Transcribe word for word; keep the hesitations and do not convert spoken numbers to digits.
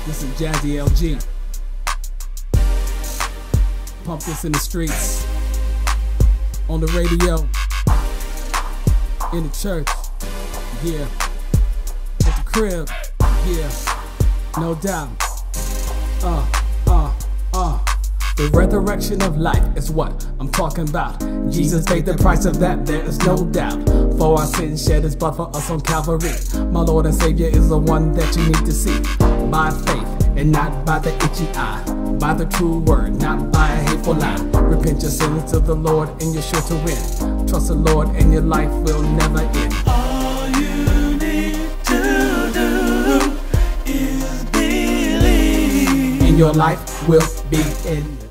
This is Jazzy L G. Pump this in the streets, on the radio, in the church, yeah, at the crib, yeah, no doubt. Uh, uh, uh. The resurrection of life is what I'm talking about. Jesus paid the price of that, there is no doubt. For our sins shed his blood for us on Calvary. My Lord and Savior is the one that you need to see. By faith and not by the itchy eye. By the true word, not by a hateful lie. Repent your sins to the Lord and you're sure to win. Trust the Lord and your life will never end. All you need to do is believe, and your life will be in.